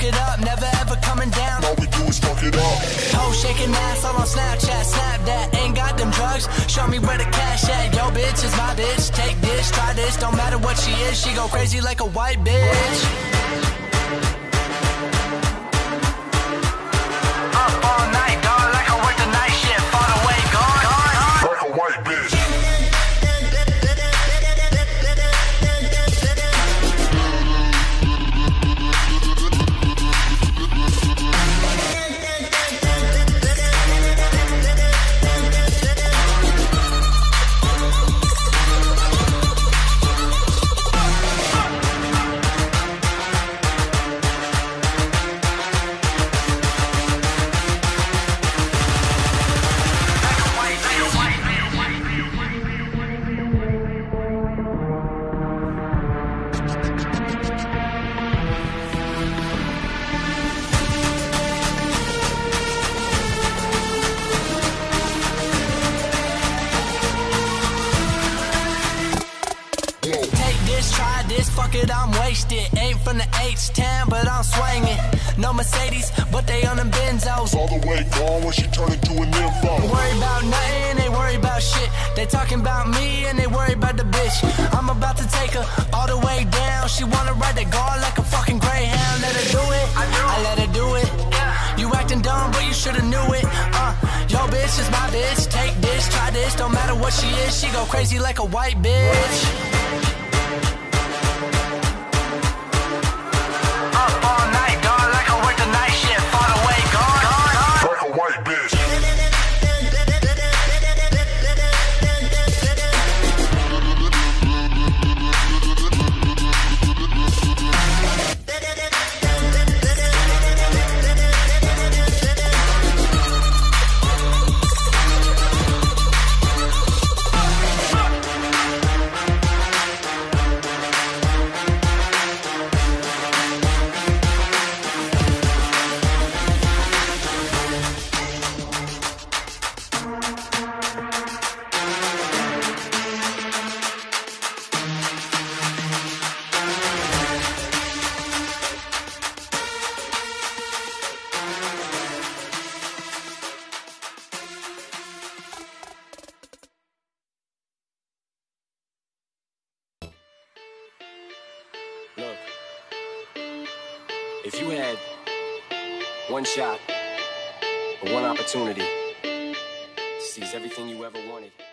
smoke it up, never ever coming down. All we do is fuck it up. Ho shaking ass all on Snapchat, snap that. Ain't got them drugs, show me where the cash at. Yo bitch is my bitch, take this, try this. Don't matter what she is, she go crazy like a white bitch. Up all night, dog, like I work the night shift. Far away, gone. Like a white bitch. Try this, fuck it, I'm wasted. Ain't from the H-town, but I'm swinging. No Mercedes, but they on them Benzos. All the way gone when she turn into an info. They worry about nothing, they worry about shit. They talking about me and they worry about the bitch. I'm about to take her all the way down. She wanna ride the guard like a fucking greyhound. Let her do it, I let her do it. You acting dumb, but you should've knew it. Yo bitch is my bitch, take this, try this. Don't matter what she is, she go crazy like a white bitch. Look, if you had one shot or one opportunity to seize everything you ever wanted